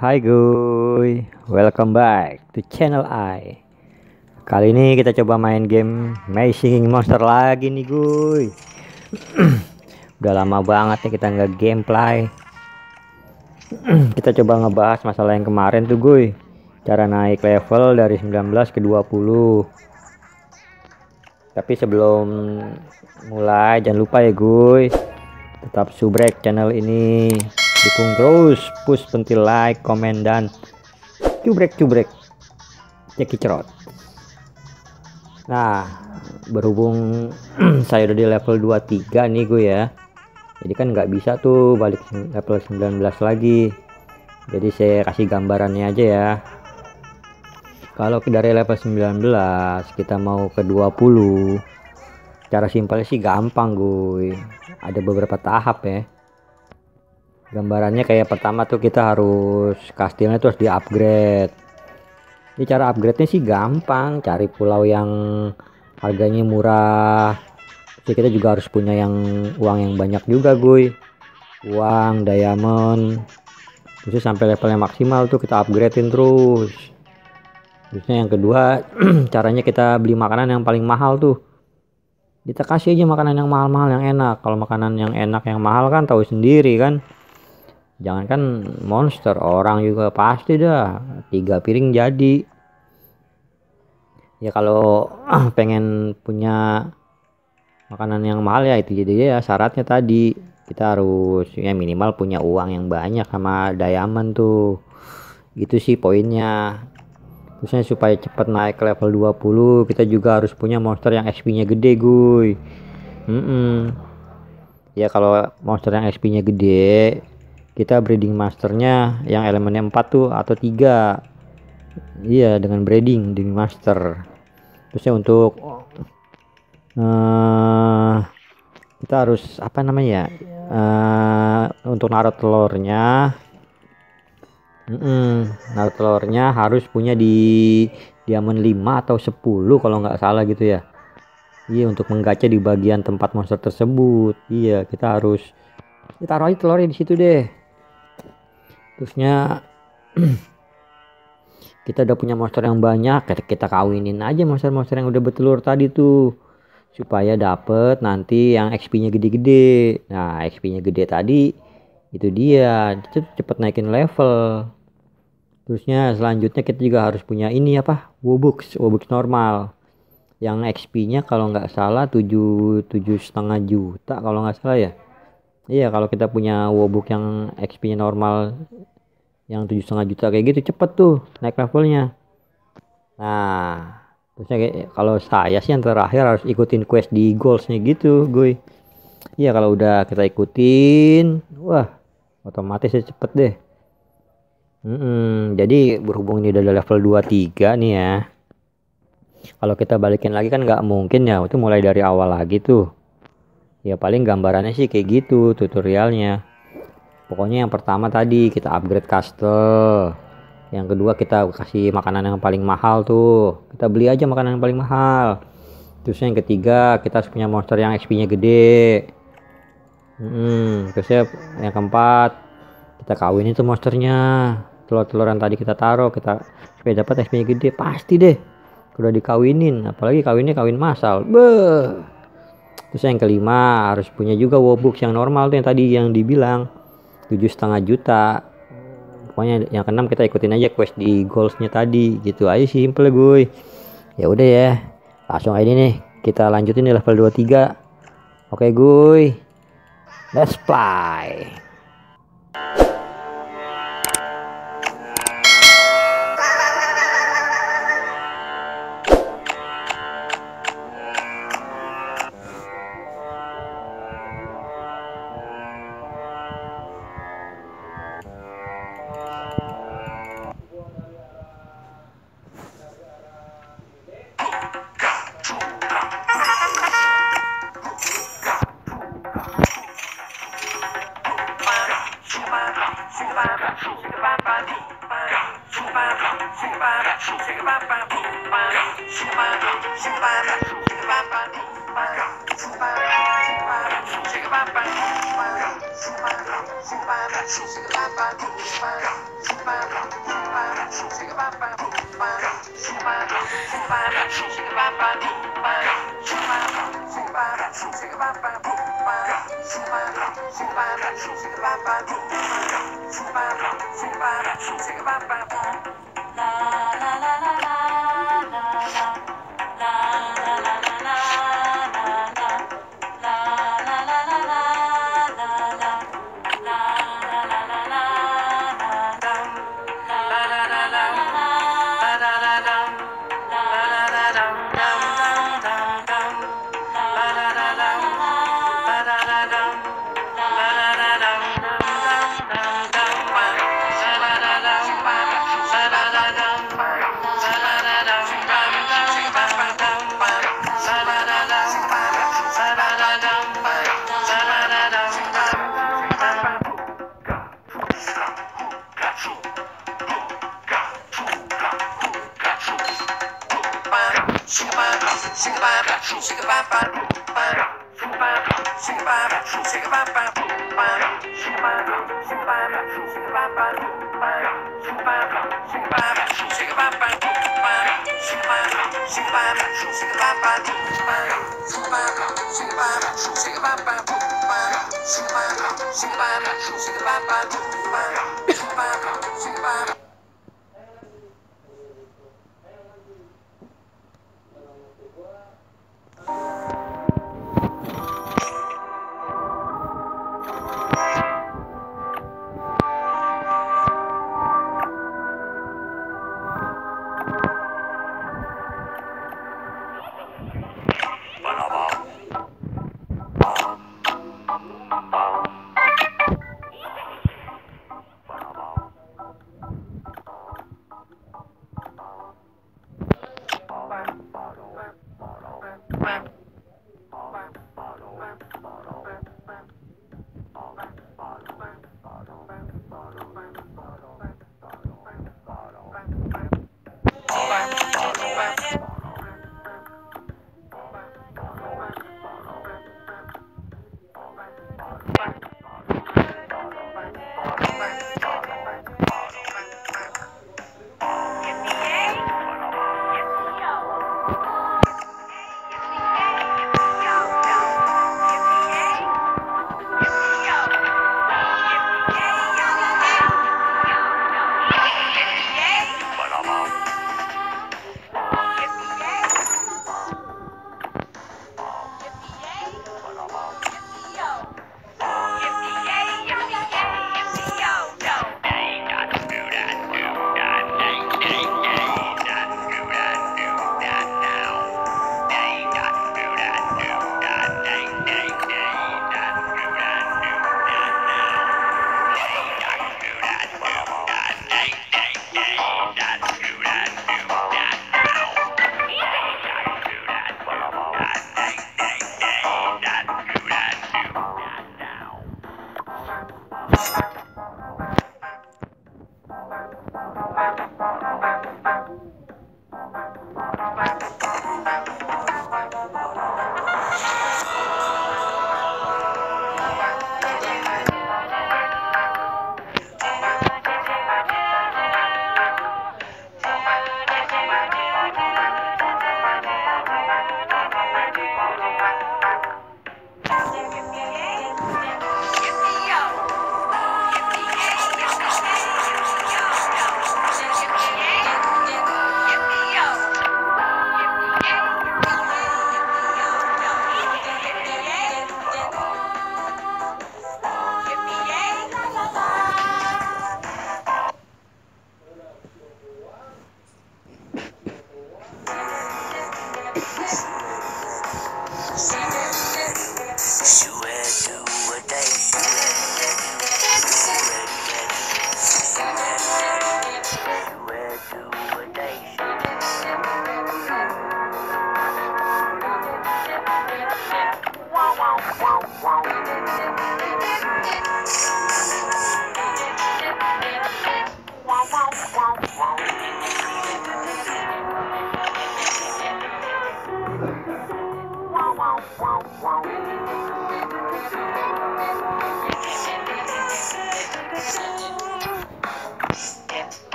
Hai guys, welcome back to channel I. Kali ini kita coba main game Amazing Monster lagi nih guys. Udah lama banget nih kita nggak gameplay. Kita coba ngebahas masalah yang kemarin tuh guys. Cara naik level dari 19 ke 20. Tapi sebelum mulai jangan lupa ya guys, tetap subrek channel ini. Dukung terus, push pentil like, komen, dan cubrek cekicrot. Nah, berhubung saya udah di level 23 nih gue ya, jadi kan nggak bisa tuh balik level 19 lagi. Jadi saya kasih gambarannya aja ya. Kalau dari level 19 kita mau ke 20, cara simpelnya sih gampang gue, ada beberapa tahap ya. Gambarannya kayak pertama tuh kita harus kastilnya tuh harus di upgrade. Ini cara upgrade nya sih gampang, cari pulau yang harganya murah. Jadi kita juga harus punya uang yang banyak juga gue, uang diamond. Terus sampai levelnya maksimal tuh kita upgradein terus. Terusnya yang kedua caranya kita beli makanan yang paling mahal tuh. Kita kasih aja makanan yang mahal-mahal yang enak. Kalau makanan yang enak yang mahal kan tahu sendiri kan. Jangankan monster, orang juga pasti dah 3 piring jadi. Ya kalau pengen punya makanan yang mahal ya itu jadi ya syaratnya tadi kita harus ya minimal punya uang yang banyak sama diamond tuh. Gitu sih poinnya. Terusnya supaya cepat naik ke level 20 kita juga harus punya monster yang XP-nya gede guys. Ya kalau monster yang XP-nya gede, kita breeding masternya yang elemennya 4 tuh atau 3. Iya, dengan breeding master. Terusnya untuk kita harus apa namanya untuk naruh telurnya. Naruh telurnya harus punya di diamond 5 atau 10 kalau nggak salah gitu ya. Iya, untuk menggacha di bagian tempat monster tersebut. Iya, kita harus taruh aja telurnya di situ deh. Terusnya kita udah punya monster yang banyak, kita kawinin aja monster-monster yang udah bertelur tadi tuh supaya dapet nanti yang XP-nya gede-gede. Nah, XP-nya gede tadi itu dia cepet naikin level. Terusnya selanjutnya kita juga harus punya ini apa, Wobux normal yang XP-nya kalau nggak salah 7,5 juta kalau nggak salah ya. Iya, kalau kita punya Wobux yang XP-nya normal yang 7,5 juta kayak gitu cepet tuh naik levelnya. Nah, terusnya kalau saya sih yang terakhir harus ikutin quest di goalsnya gitu gue. Iya, kalau udah kita ikutin, wah otomatis ya cepet deh. Jadi berhubung ini udah level 23 nih ya, kalau kita balikin lagi kan nggak mungkin ya, itu mulai dari awal lagi tuh. Ya paling gambarannya sih kayak gitu tutorialnya. Pokoknya yang pertama tadi kita upgrade castle. Yang kedua kita kasih makanan yang paling mahal tuh. Kita beli aja makanan yang paling mahal. Terus yang ketiga kita harus punya monster yang XP-nya gede. Terusnya yang keempat kita kawinin tuh monsternya. Telur-telur yang tadi kita taruh kita supaya dapat XP-nya gede pasti deh. Udah dikawinin, apalagi kawinnya kawin massal. Terus yang kelima harus punya juga Wobux yang normal tuh yang tadi yang dibilang 7,5 juta. Pokoknya yang keenam kita ikutin aja quest di goalsnya tadi. Gitu aja simple gue. Ya udah ya, langsung aja nih kita lanjutin di level 23. Oke gue, let's play.